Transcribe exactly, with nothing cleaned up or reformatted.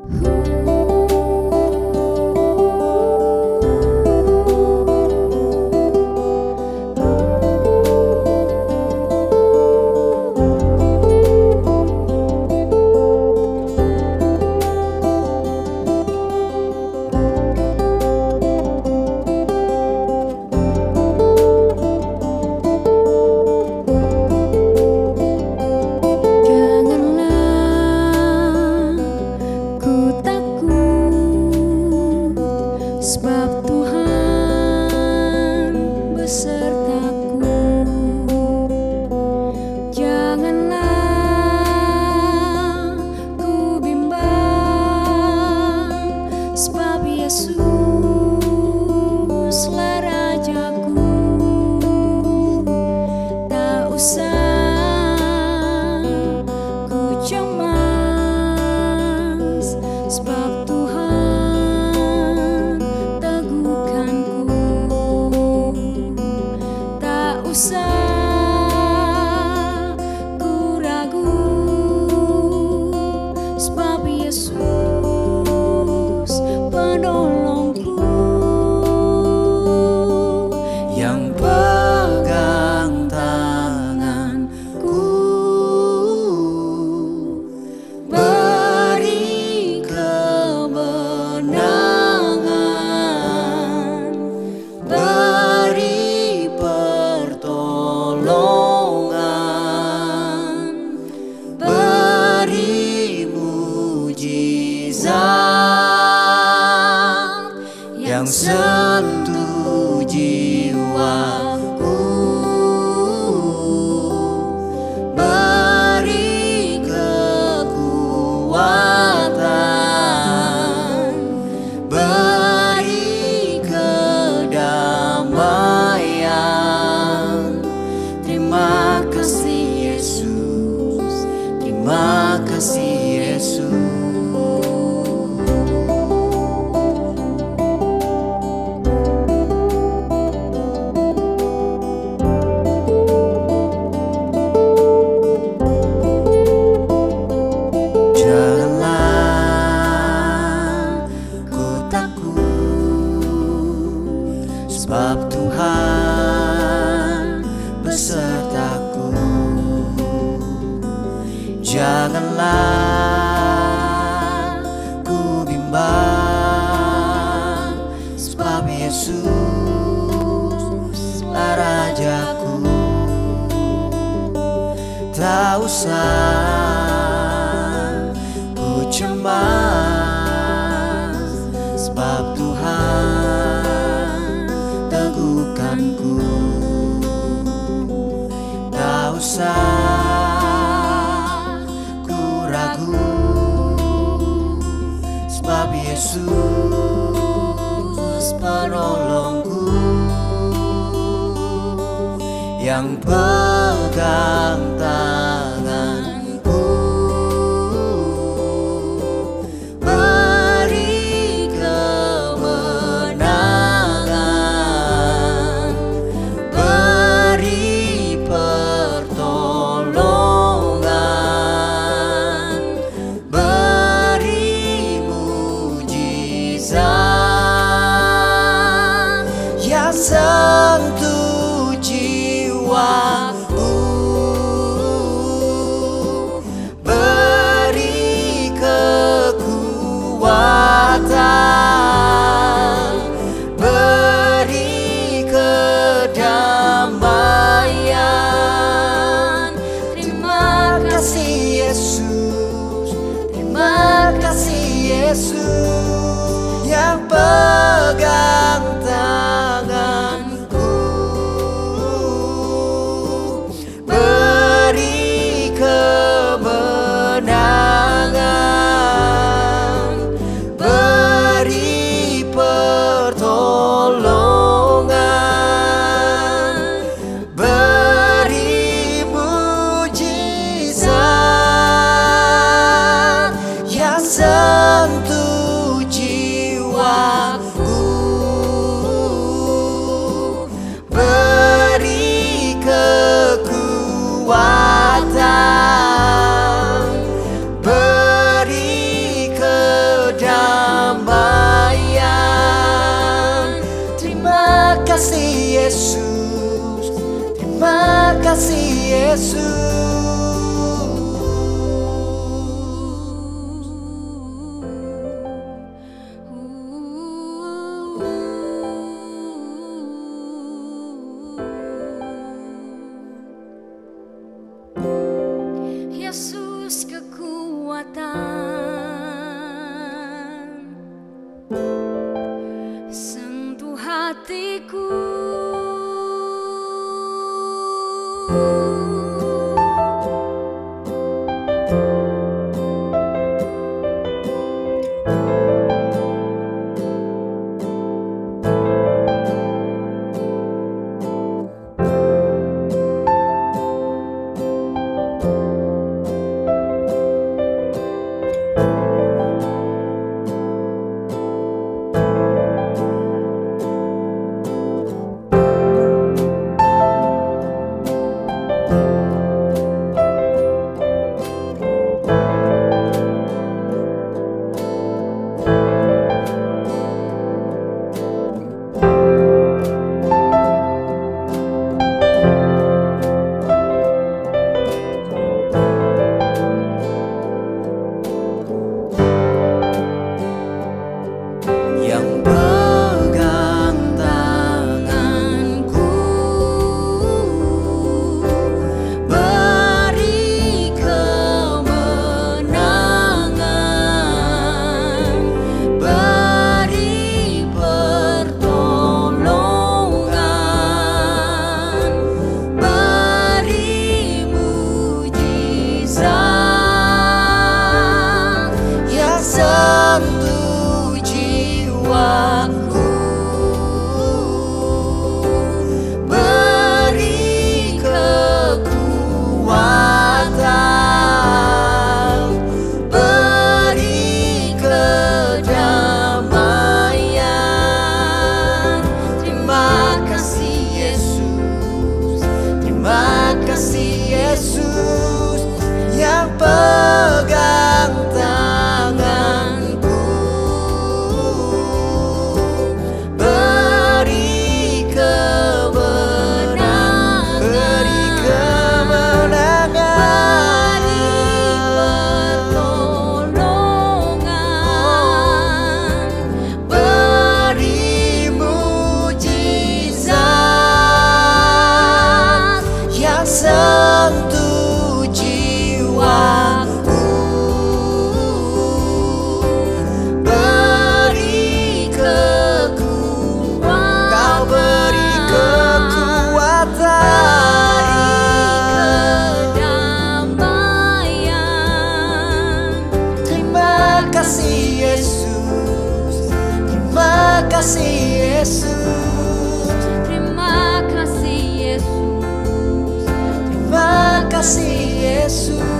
Sebab Tuhan besertaku. Janganlah ku bimbang, sebab Yesuslah Rajaku. Tak usah ku cemas, sebab usah ku ragu, sebab Yesus penolongku yang pegang tanganku, beri kemenangan, beri pertolongan, beri mujizat yang sentuh jiwaku, beri kekuatan, beri kedamaian. Terima kasih Yesus, terima kasih Yesus. Janganlah ku takut, sebab Tuhan besertaku. Janganlah ku bimbang, sebab Yesuslah Rajaku. Tak usah ku cemas, sebab Tuhan teguhkanku. Tak usah ku ragu, sebab Yesus penolongku yang pegang tanganku, beri kemenangan, beri pertolongan, beri mujizat yang sentuh jiwaku, beri kekuatan, beri kedamaian. Terima kasih Yesus, terima kasih Yesus yang pegang tanganku, beri kemenangan, beri pertolongan, beri mujizat yang sentuh kasih Yesus. Yesus kekuatan, sentuh hatiku. Terima kasih Yesus, terima kasih Yesus, terima kasih Yesus.